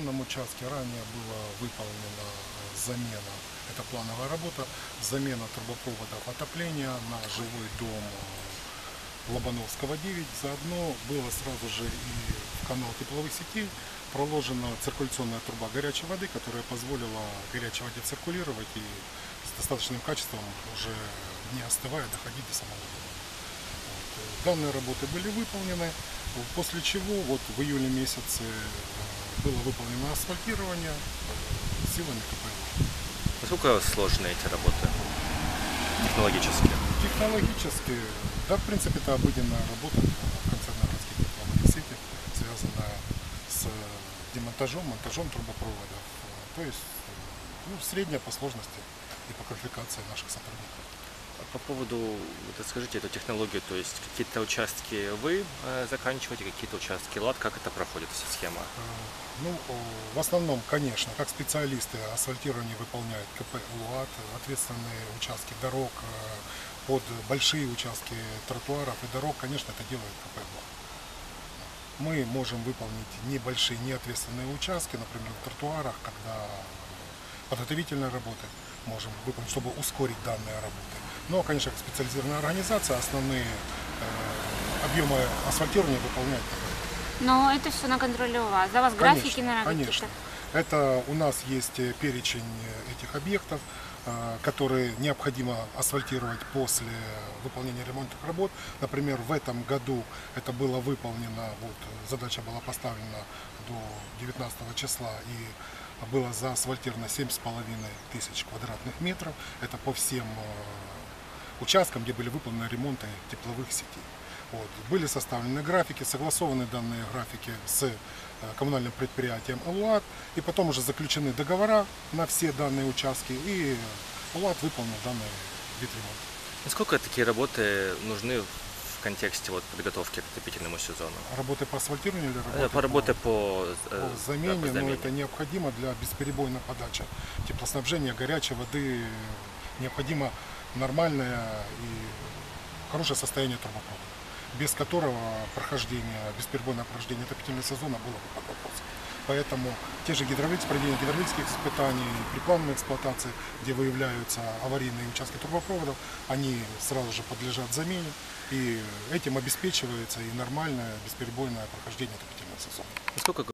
данном участке ранее была выполнена замена, это плановая работа, замена трубопроводов отопления на жилой дом Лобановского 9. Заодно было сразу же и в канал тепловых сетей проложена циркуляционная труба горячей воды, которая позволила горячей воде циркулировать и с достаточным качеством, уже не остывая, доходить до самого дома. Данные работы были выполнены, после чего вот в июле месяце было выполнено асфальтирование силами КПЛ. Насколько сложны эти работы технологически? Технологически, да, в принципе, это обыденная работа концерна городских тепловых сетей, связанная с демонтажом, монтажом трубопроводов. То есть средняя по сложности и по квалификации наших сотрудников. По поводу, вот расскажите эту технологию, то есть какие-то участки вы заканчиваете, какие-то участки ЛАД, как это проходит, вся схема? В основном, конечно, как специалисты асфальтирование выполняют КП ЛАД, ответственные участки дорог, под большие участки тротуаров и дорог, конечно, это делает КП ЛАД. Мы можем выполнить небольшие, неответственные участки, например, в тротуарах, когда подготовительные работы можем выполнить, чтобы ускорить данные работы. Но, конечно, как специализированная организация, основные объемы асфальтирования выполняет КП. Но это все на контроле у вас. За вас графики, наверное, конечно. Это у нас есть перечень этих объектов, которые необходимо асфальтировать после выполнения ремонтных работ. Например, в этом году это было выполнено, вот, задача была поставлена до 19 числа, и было заасфальтировано 7,5 тысяч квадратных метров. Это по всем участкам, где были выполнены ремонты тепловых сетей. Вот. Были составлены графики, согласованы данные графики с коммунальным предприятием ЛУАТ, и потом уже заключены договора на все данные участки, и ЛУАТ выполнил данный вид ремонта. Насколько такие работы нужны в контексте вот, подготовки к отопительному сезону? Работы по асфальтированию или работы по замене? по замене. Но это необходимо для бесперебойной подачи теплоснабжения, горячей воды. Необходимо нормальное и хорошее состояние трубопровода, без которого бесперебойное прохождение отопительного сезона было бы под вопросом. Поэтому те же проведение гидравлических испытаний, при плановой эксплуатации, где выявляются аварийные участки трубопроводов, они сразу же подлежат замене, и этим обеспечивается и нормальное бесперебойное прохождение отопительного сезона. Насколько